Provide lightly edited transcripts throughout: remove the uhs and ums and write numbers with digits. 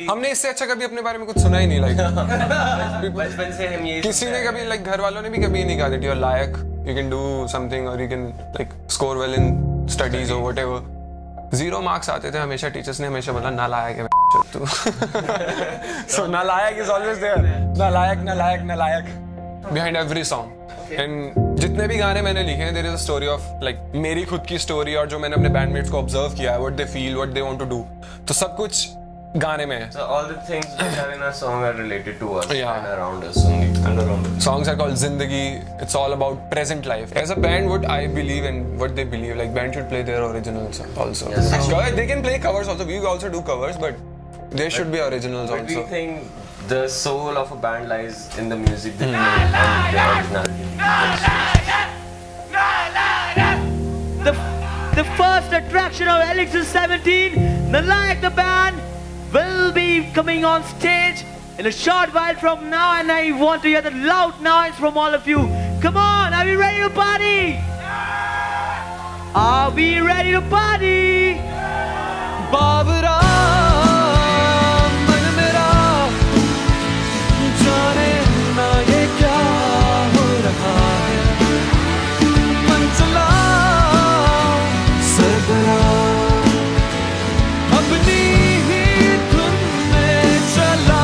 हमने इससे अच्छा कभी अपने बारे में कुछ सुना ही नहीं लाइक बचपन से हम ये किसी ने कभी लाइक घर वालों ने भी कभी नहीं कहा दैट यू आर लायक, यू कैन डू समथिंग और you can like score well in studies और व्हाटएवर। 0 मार्क्स आते थे हमेशा, टीचर्स ने हमेशा बोला नालायक है तू। सो नालायक इज ऑलवेज देयर, नालायक बिहाइंड एवरी सॉन्ग। एंड जितने भी गाने मैंने लिखे हैं there is a story of like मेरी खुद की स्टोरी और जो मैंने अपने बैंडमेट्स को ऑब्जर्व किया है, what they feel, what they want to do, तो सब कुछ गाने में है। So all the things which are in our song are related to us Yeah. and around us only. And around us. Songs are called Zindagi. It's all about present life. As a band, what I believe and what they believe, like band should play their originals also. Yes. They can play covers also. We also do covers, but there should be originals But also. we think the soul of a band lies in the music they play and the originality. The first attraction of Elixir 17, Nalayak the band, will be coming on stage in a short while from now, and I want to hear the loud noise from all of you. Come on, are we ready to party? Are we ready to party? Babra मन मेरा जाने ना ये क्या हो रहा है, मन चला सरबरा अपनी ही धुन में चला।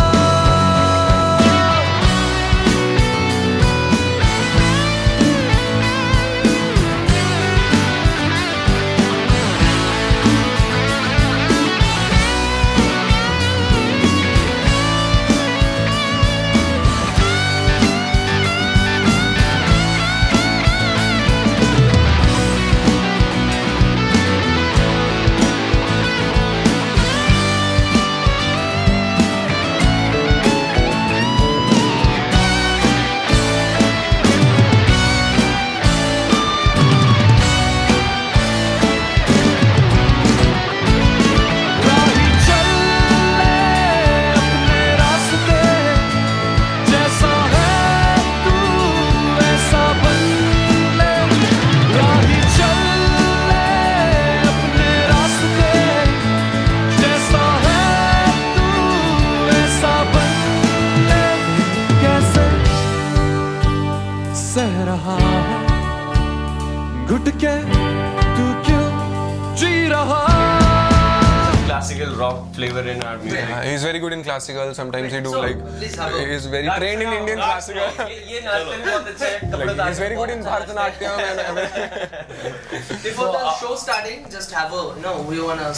सह रहा है घुट के तू क्यों जी रहा। Classical rock flavor in our music. Yeah, he's very good in classical. Sometimes he do So, like please have a- he's very trained in Indian classical. ये नाचते भी बहुत अच्छे हैं, कपड़े Like, he's very good in Bharatanatyam and Before the show starting, just have a we wanna.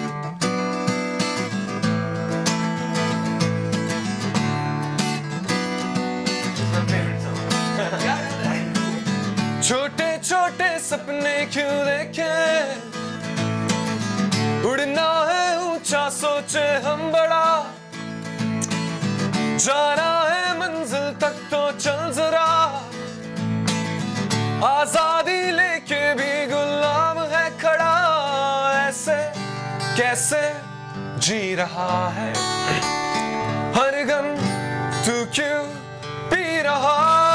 छोटे छोटे सपने क्यों देखे, उड़ना है ऊंचा सोचे हम बड़ा, जाना है मंजिल तक तो चल जरा, आजादी लेके भी गुलाम है खड़ा, ऐसे कैसे जी रहा है, हर गम तू क्यों पी रहा।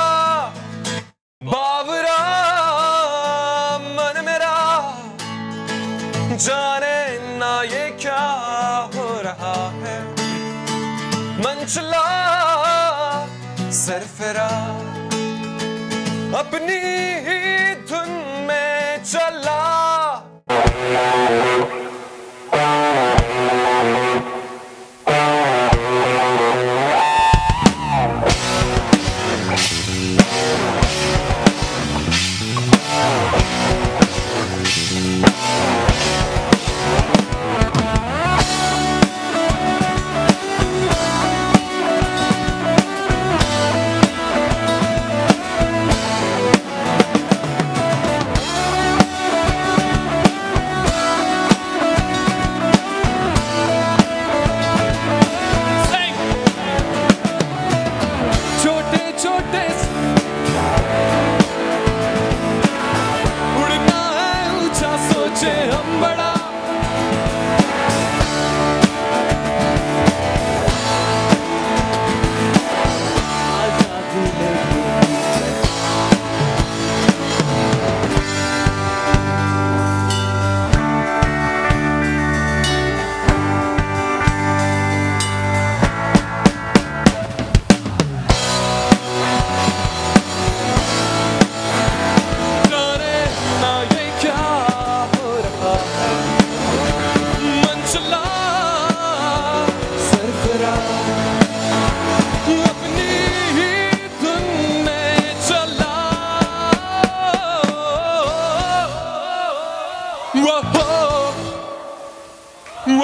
बाबरा मन मेरा जाने ना ये क्या हो रहा है, मन चला सरफरा अपनी ही धुन में चला।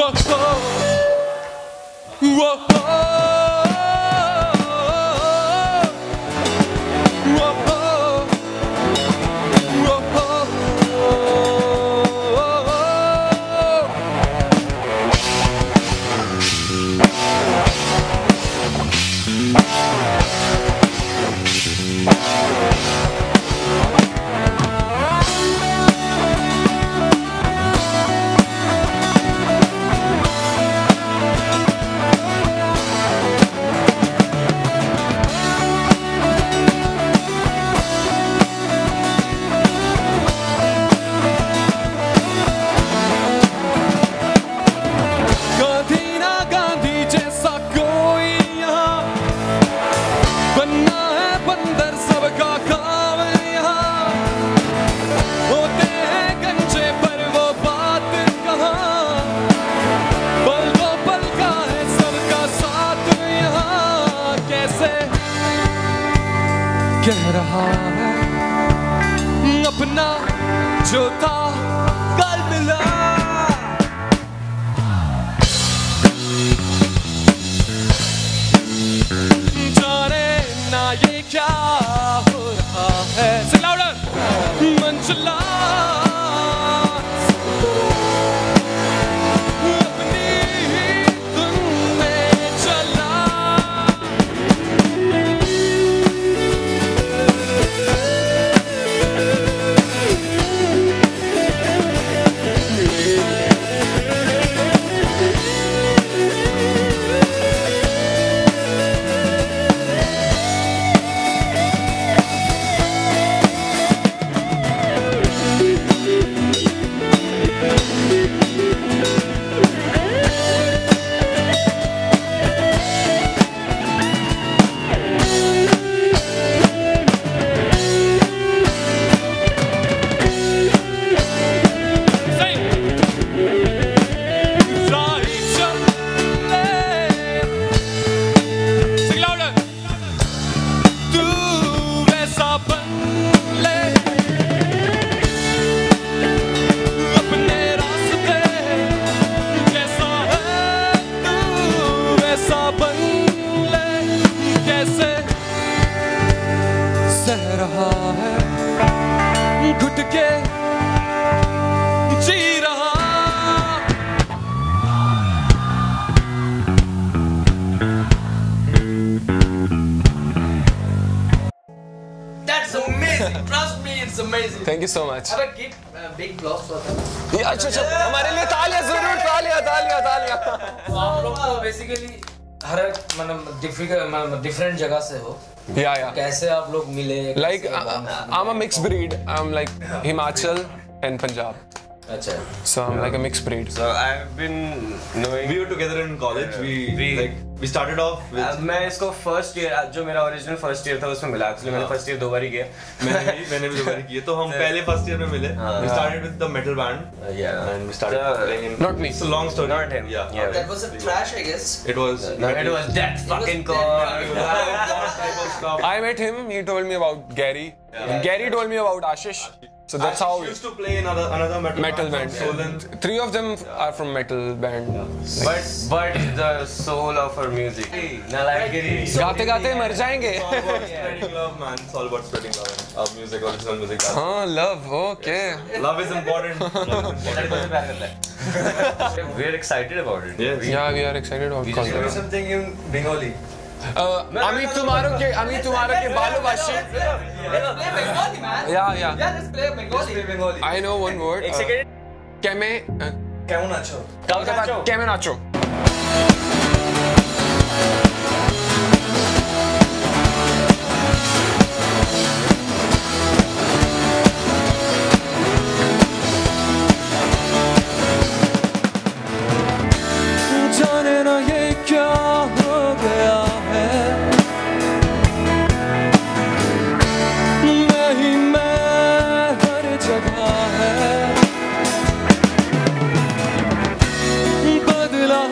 कह रहा है अपना जो था कल मिला। जाने ना ये क्या हो रहा है। Sing louder. मन चला सह रहा है घुट के जी रहा। That's amazing. Trust me, it's amazing. Thank you so much. Have a big applause for them. यार अच्छा हमारे लिए तालियां जरूर, तालियां तालियां तालियां। तो आप लोग तो बेसिकली हर मतलब डिफरेंट जगह से हो। Yeah. कैसे आप लोग मिले? Like I'm a mixed breed. I'm like Himachal and Punjab. अच्छा। So I'm like a mixed breed. So I've been knowing. We were together in college. We started off with. मैं इसको फर्स्ट ईयर जो मेरा original first year था उसमें मिला। Actually मैंने first year 2 बार ही किया। मैंने भी 2 बार किया। तो हम पहले फर्स्ट ईयर में मिले। We started with the metal band. Yeah. And we started playing in. Not me. It's a long story. Not him. Yeah. That was a trash, I guess. It was. It was that fucking dead cool. I met him. He told me about Gary. And Gary told me about Ashish. So that's how used to play in another metal band. from Solon. 3 of them are from metal band. But the soul of our music. Nalaikiri. गाते गाते मर जाएंगे. Spreading love, man. It's all about spreading love. Our music, original music. हाँ, love. Okay. Love is important. We're excited about it. Yes. Yeah, we are excited about concert. Something in Bengali. আমি তোমারও के ভালোবাসি. Play Bengali, man. Yeah. Yeah, let's play Bengali. I know one word. एक second কেমে কেমন আছো? কলকাতা কেমন আছো? जाने ना ये क्या हो गया है, मैं हर जगह है, बदला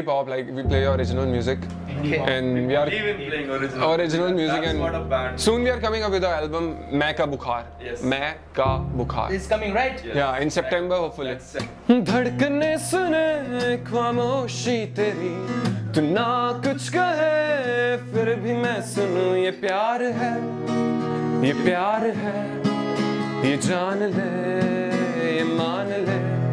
pop. Like we play original music, and we are Even playing original music, That's and what a band. soon we are coming up with the album Main Ka Bukhar. Yes. Main Ka Bukhar. It's coming, right? Yeah, in September hopefully. धड़कने सुने खामोशी तेरी, तू ना कुछ कहे फिर भी मैं सुनूं. ये प्यार है, ये प्यार है, ये जान ले, ये मान ले.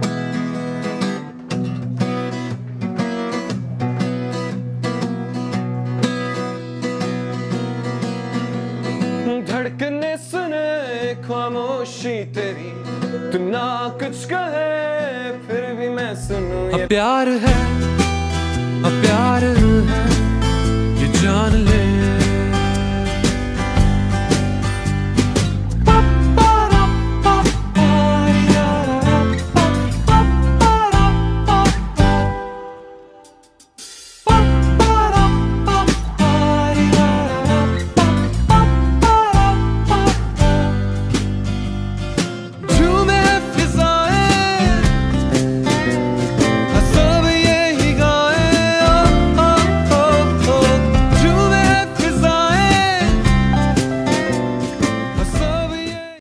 धड़कने सुने खामोशी तेरी, तू ना कुछ कहे फिर भी मैं सुनूं. ये प्यार है, ये जान ले.